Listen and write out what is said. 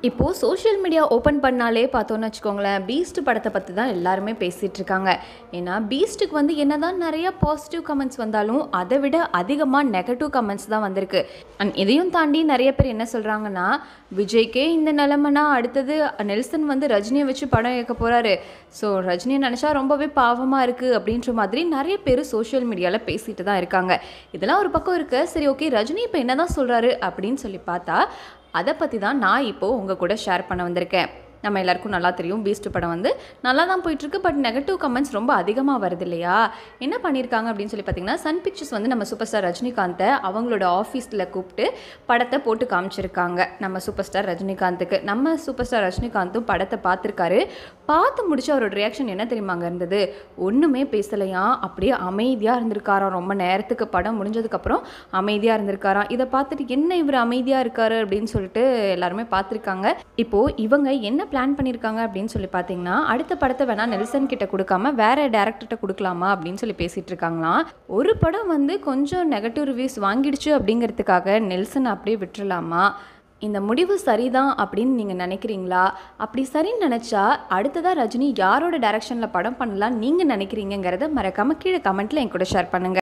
இப்போது social media open பண்ணாலே பார்த்தோன்னு வச்சுக்கோங்களேன், பீஸ்ட் படத்தை பற்றி தான் எல்லாருமே பேசிகிட்டு இருக்காங்க. ஏன்னா பீஸ்ட்டுக்கு வந்து என்னதான் நிறைய பாசிட்டிவ் கமெண்ட்ஸ் வந்தாலும் அதை விட அதிகமாக நெகட்டிவ் கமெண்ட்ஸ் தான் வந்திருக்கு. அண்ட் இதையும் தாண்டி நிறைய பேர் என்ன சொல்கிறாங்கன்னா, விஜய்க்கே இந்த நிலைமைனா அடுத்தது நெல்சன் வந்து ரஜினியை வச்சு படம் இயக்க போகிறாரு, ஸோ ரஜினியை நினச்சா ரொம்பவே பாவமாக இருக்குது அப்படின்ற மாதிரி நிறைய பேர் சோஷியல் மீடியாவில் பேசிகிட்டு தான் இருக்காங்க. இதெல்லாம் ஒரு பக்கம் இருக்குது. சரி, ஓகே, ரஜினி இப்போ என்ன தான் சொல்கிறாரு அப்படின்னு சொல்லி பார்த்தா அதை பற்றி தான் நான் இப்போது உங்கள் கூட ஷேர் பண்ண வந்திருக்கேன். நம்ம எல்லாருக்கும் நல்லா தெரியும், பீஸ்ட் படம் வந்து நல்லா தான் போயிட்டுருக்கு. பட் நெகட்டிவ் கமெண்ட்ஸ் ரொம்ப அதிகமாக வருது இல்லையா? என்ன பண்ணியிருக்காங்க அப்படின்னு சொல்லி பார்த்தீங்கன்னா, சன் பிக்சர்ஸ் வந்து நம்ம சூப்பர் ஸ்டார் ரஜினிகாந்தை அவங்களோட ஆஃபீஸில் கூப்பிட்டு படத்தை போட்டு காமிச்சிருக்காங்க நம்ம சூப்பர் ஸ்டார் ரஜினிகாந்துக்கு. நம்ம சூப்பர் ஸ்டார் ரஜினிகாந்தும் படத்தை பார்த்துருக்காரு. பார்த்து முடிச்சு அவரோட ரியாக்ஷன் என்ன தெரியுமாங்க இருந்தது? ஒன்றுமே பேசலையாம், அப்படியே அமைதியாக இருந்திருக்காராம். ரொம்ப நேரத்துக்கு படம் முடிஞ்சதுக்கப்புறம் அமைதியாக இருந்திருக்காராம். இதை பார்த்துட்டு என்ன இவர் அமைதியாக இருக்காரு அப்படின்னு சொல்லிட்டு எல்லாருமே பார்த்துருக்காங்க. இப்போது இவங்க என்ன பிளான் பண்ணியிருக்காங்க அப்படின்னு சொல்லி பார்த்தீங்கன்னா, அடுத்த படத்தை வேணால் நெல்சன் கிட்ட கொடுக்காம வேற டேரக்டர்கிட்ட கொடுக்கலாமா அப்படின்னு சொல்லி பேசிகிட்டு இருக்காங்களாம். ஒரு படம் வந்து கொஞ்சம் நெகட்டிவ் ரிவ்யூஸ் வாங்கிடுச்சு அப்படிங்கிறதுக்காக நெல்சன் அப்படியே விட்டுறலாமா? இந்த முடிவு சரிதான் அப்படின்னு நீங்கள் நினைக்கிறீங்களா? அப்படி சரின்னு நினச்சா அடுத்ததாக ரஜினி யாரோட டைரக்ஷனில் படம் பண்ணலாம் நீங்கள் நினைக்கிறீங்கிறத மறக்காமல் கீழே கமெண்ட்டில் என் கூட ஷேர் பண்ணுங்கள்.